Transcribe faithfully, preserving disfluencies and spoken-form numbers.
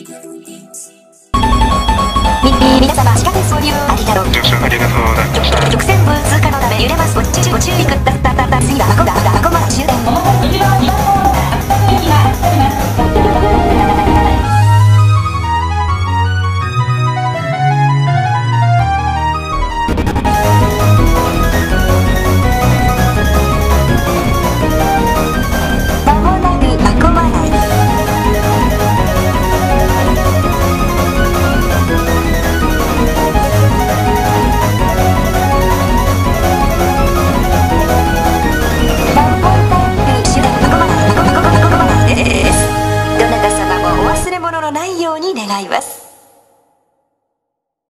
み、み、皆様地下鉄ご利用ありがとう。 乗車ありがとうございました。 曲線部通過のため揺れます。ご注意ください。次は箱が、箱まだ終電。